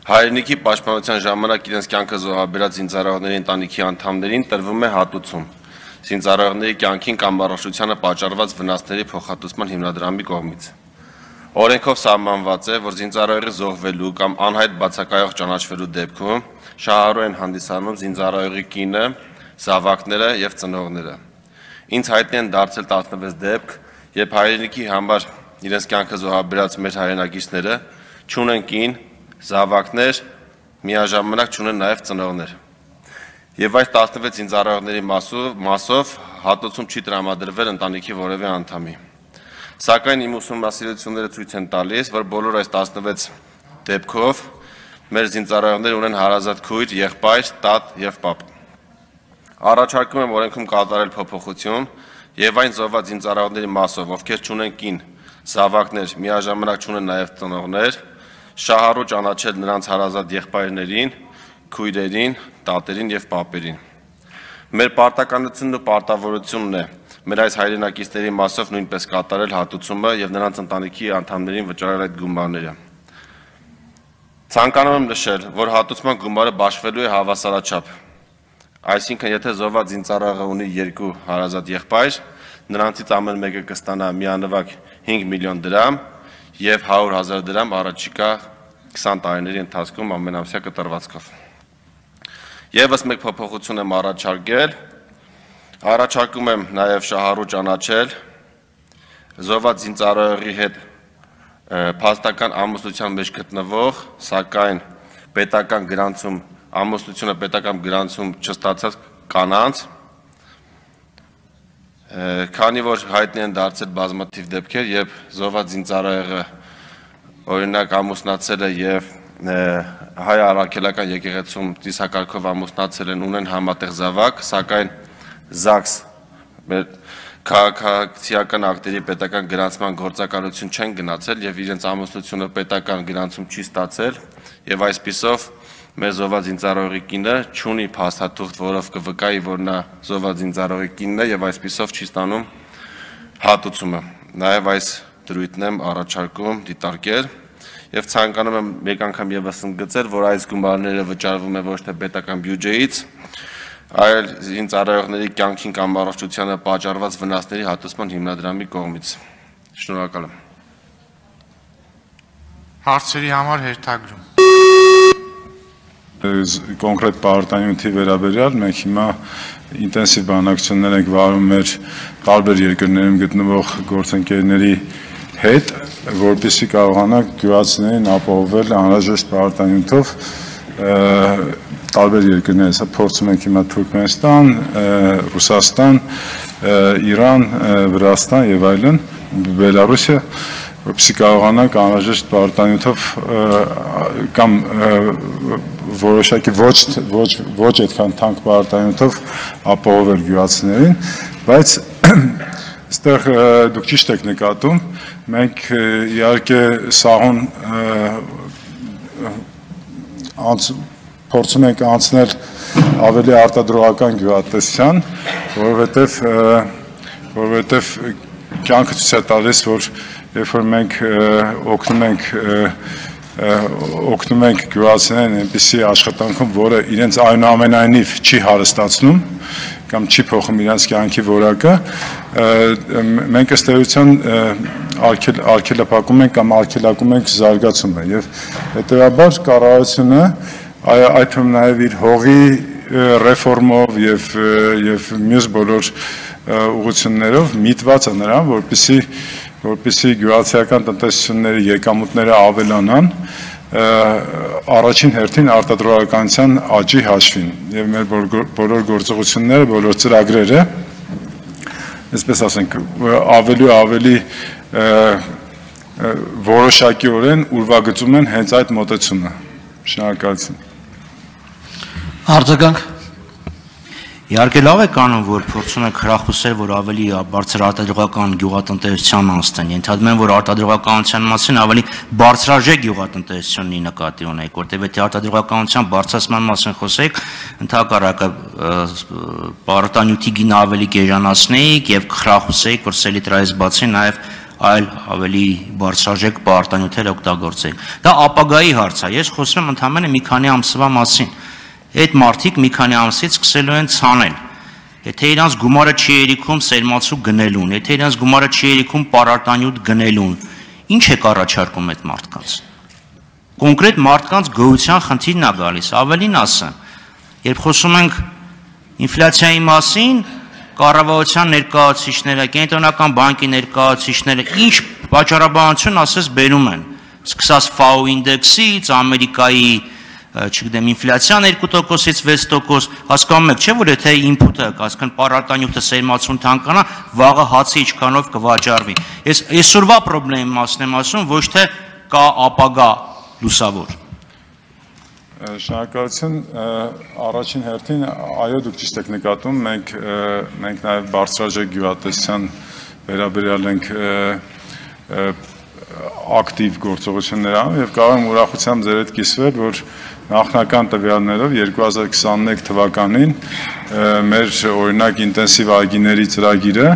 Հայրենիքի պաշտպանության ժամանակ իրենց կյանքը զոհաբերած զինծառայողների ընտանիքի անդամներին տրվում է հատուցում զինծառայողների կյանքին կամ առողջությանը պատճառված վնասների փոխհատուցման հիմնադրամի կողմից։ Օրենքով սահմանված է, որ զինծառայողի զոհվելու կամ անհայտ բացակայող ճանաչվելու դեպքում շահառու են հանդիսանում զինծառայողի կինը, զավակները եւ ծնողները։ Ինձ հայտնի են դարձել 16 դեպք, երբ հայրենիքի համար իրենց կյանքը զոհաբերած մեր հայրենակիցները չունեն կին, զավակներ, միաժամանակ չունեն նաև ծնողներ։ Եվ այս 16 զինծառայողների մասով հատուցում չի տրամադրվել ընտանիքի որևէ անդամի։ Սակայն իմ ուսումնասիրությունները ցույց են տալիս, որ բոլոր այս 16 դեպքով մեր զինծառայողները ունեն հարազատ քույր, եղբայր, տատ եւ պապ։ Առաջարկում եմ օրենքում կատարել փոփոխություն եւ այն զոհված զինծառայողների մասով, ովքեր չունեն կին, զավակներ, միաժամանակ չունեն նաև ծնողներ, շահառու ճանաչել նրանց հարազատ եղբայրներին, քույրերին, տատերին եւ պապերին։ Մեր պարտականությունն ու պարտավորությունն է մեր այս հայրենակիցների մասով նույնպես կատարել հատուցումը եւ նրանց ընտանիքի անդամներին վճարել այդ գումարները։ Ցանկանում եմ նշել, որ հատուցման գումարը բաշխվելու է հավասարաչափ։ Այսինքն, եթե զոհված զինծառայողը ունի 2 հարազատ եղբայր, նրանցից ամեն մեկը կստանա միանվագ 5 միլիոն դրամ եւ 100,000 դրամ առաջիկա 20 տարիների ընթացքում ամենամսյա կտրվածքով։ Եվս մեկ փոփոխություն եմ առաջարկել։ Առաջարկում եմ նաև շահառու ճանաչել զոհված զինծառայողի հետ փաստական ամուսնության մեջ գտնվող, սակայն պետական գրանցում ամուսնությունը պետական գրանցում չստացած կանանց, քանի որ հայտնի են դարձել բազմաթիվ դեպքեր, երբ զոհված զինծառայողը օրինակ ամուսնացել է եւ հայ առաքելական եկեղեցում ծիսակարգով ամուսնացել են, ունեն համատեղ զավակ, սակայն ԶԱԳՍ քաղաքացիական ակտերի պետական գրանցման գործակալություն չեն գնացել եւ իրենց ամուսնությունը պետական գրանցում չի ստացել եւ այսպիսով մեր զոհված զինծառայողի կինը չունի փաստաթուղթ, որով կվկայի, որ նա զոհված զինծառայողի կինն է եւ այսպիսով չի ստանում հատուցումը։ Նաեւ այս դրույթն եմ առաջարկում դիտարկել եւ ցանկանում եմ մեկ անգամ եւս ընդգծել, որ այս գումարները վճարվում է ոչ թե պետական բյուջեից, այլ զինծառայողների կյանքին կամ առողջությանը պատճառված վնասների հատուցման հիմնադրամի կողմից։ Շնորհակալ եմ։ Հարցերի համար հերթագրում։ Կոնկրետ պարտանյութի վերաբերյալ մենք հիմա ինտենսիվ բանակցություններ ենք վարում մեր տարբեր երկրներում գտնվող գործընկերների հետ, որպեսզի կարողանանք գյուղացիներին ապահովել անհրաժեշտ պարտանյութով տարբեր երկրներ, հեսա փորձում ենք հիմա Թուրքմենստան, Ռուսաստան, Իրան, Վրաստան եւ այլն, Բելարուսիա, որպեսզի կարողանանք անհրաժեշտ պարտանյութով կամ որոշակի ոչ այդքան թանկ պարտանյութով ապահովել գյուղացիներին, բայց այստեղ դուք ճիշտ եք նկատում, մենք իհարկե սահուն փորձում ենք անցնել ավելի արտադրողական գյուղատնտեսության, որովհետև կյանքը ցույց է տալիս, որ երբ որ մենք օգնում ենք գյուղացիներին այնպիսի աշխատանքում, որը իրենց այնուամենայնիվ չի հարստացնում կամ չի փոխում իրենց կյանքի որակը, մենք ըստ էության արգելափակում ենք կամ արգելակում ենք զարգացումը եւ հետեւաբար կառավարությունը այդ թվում նաև իր հողի ռեֆորմով եւ մյուս բոլոր ուղղություններով միտված է նրան, որպեսզի գյուղացիական տնտեսությունների եկամուտները ավելանան, առաջին հերթին արտադրողականության աճի հաշվին եւ մեր բոլոր գործողությունները, բոլոր ծրագրերը, այսպես ասենք, ավելի որոշակիորեն ուրվագծում են հենց այդ մոտեցումը։ Շնորհակալություն։ Արձագանք։ Իհարկե լավ է կանոն, որ փորձում եք հրախուսել, որ ավելի բարձր արտադրողական գյուղատնտեսության անցնեն։ Ենթադրում եմ, որ արտադրողականության մասին ավելի բարձրաժեք գյուղատնտեսությունի նկատի ունեք, որտեղ եթե արտադրողականության բարձրացման մասին խոսեք, ընդհակառակը պարտանյութի գինը ավելի գերանացնեիք եւ հրախուսեիք, որ սելիտրայից բացի նաեւ այլ ավելի բարձրաժեք պարտանյութեր օգտագործենք։ Դա ապագայի հարց է։ Ես խոսում եմ ընդհանրապես մի քանի ամսվա մասին։ Այդ մարդիկ մի քանի ամսից սկսելու են ցանել։ Եթե իրանց գումարը չի երիքում սերմացու գնելուն, եթե իրանց գումարը չի երիքում պարարտանյութ գնելուն, ինչ է առաջարկում այդ մարդկանց։ Կոնկրետ մարդկանց գոյության խնդիրն է գալիս, ավելին ասեմ, երբ խոսում ենք ինֆլյացիայի մասին, կառավարության ներկայացուցիչները, կենտրոնական բանկի ներկայացուցիչները ինչ պատճառաբանություն ասես բերում են, սկսած FAO ինդեքսից, Ամերիկայի, չգիտեմ, ինֆլյացիան 2%-ից 6%, հասկանում եք, չէ՞ որ եթե ինփութը, այսինքն պարարտանյութը սերմացուն թանկանա, վաղը հացի իշխանով կվաճառվի։ Ես այսօրվա խնդրի մասն եմ ասում, ոչ թե կա ապագա լուսավոր։ Շնորհակալություն, առաջին հերթին, այո, դուք ճիշտ եք նկատում, մենք նաև բարձրաժեք գյուղատնտեսության վերաբերյալ ենք ակտիվ գործողություններ անում եւ կարող եմ ուրախությամբ ձեր հետ կիսվել, որ նախնական տվյալներով 2021 թվականին մեր օրինակ ինտենսիվ այգիների ծրագիրը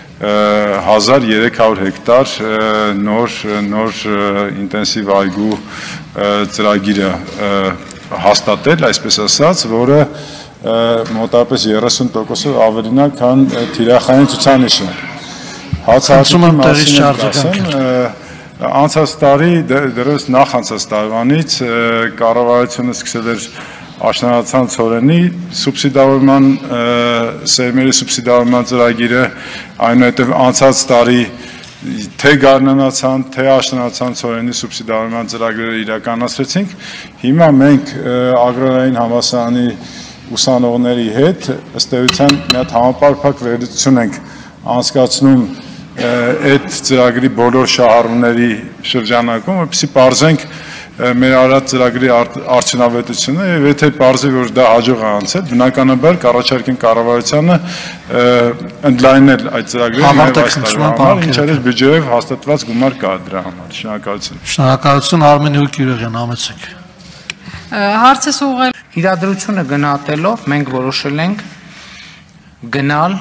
1300 հեկտար նոր ինտենսիվ այգու ծրագիրը հաստատել, այսպես ասած, որը մոտավորապես 30%-ով ավելին է, քան թիրախային ցուցանիշը։ Հացահատիկի մասին անցած տարի, դեռևս նախանցած տարվանից կառավարությունը սկսել էր աշնանացան ցորենի սուբսիդավորման, սերմերի սուբսիդավորման ծրագիրը, այնուհետև անցած տարի թե գարնանացան, թե աշնանացան ցորենի սուբսիդավորման ծրագրերը իրականացրեցինք։ Հիմա մենք ագրարային համալսարանի ուսանողների հետ ըստ էության մի հատ համապարփակ վերլուծություն ենք անցկացնում այդ ծրագրի բոլոր շահառուների շրջանակում, որպեսզի պարզենք մեր արած ծրագրի արդյունավետությունը եւ եթե պարզվի, որ դա հաջող է անցել, բնականաբար կառաջարկենք կառավարությանը ընդլայնել այդ ծրագրերը նաեւ այս տարվա համար, ինչպես բյուջեով հաստատված գումար կա դրա համար։ Շնորհակալություն։ Շնորհակալություն Արմեն Հյուկյուրեղյան, համեցեք։ Հարցս ուղղել իրադրությունը գնահատելով մենք որոշել ենք գնալ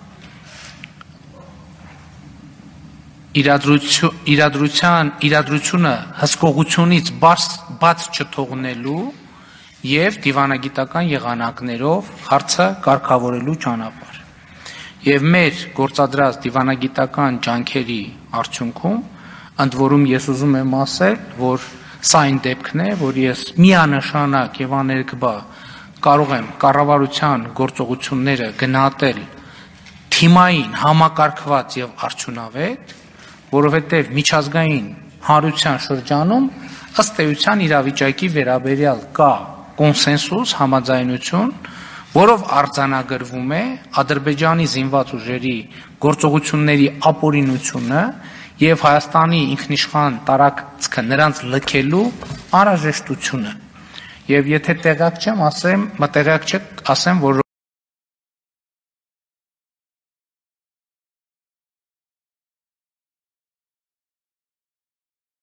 իրադրությունը հսկողությունից բաց չթողնելու եւ դիվանագիտական եղանակներով հարցը կարգավորելու ճանապարհ։ Եվ մեր գործադրած դիվանագիտական ջանքերի արդյունքում ընդ որում ես ուզում եմ ասել, որ սա այն դեպքն է, որ ես միանշանակ եւ աներկբա կարող եմ կառավարության գործողությունները գնահատել թիմային, համակարգված եւ արդյունավետ, որովհետև միջազգային հանրության շրջանում ըստ էության իրավիճակի վերաբերյալ կա կոնսենսուս, համաձայնություն, որով արձանագրվում է Ադրբեջանի զինված ուժերի գործողությունների ապօրինությունը եւ Հայաստանի ինքնիշխան տարածքը նրանց լքելու անհրաժեշտությունը։ Եվ եթե տեղյակ չեմ, ասեմ, որ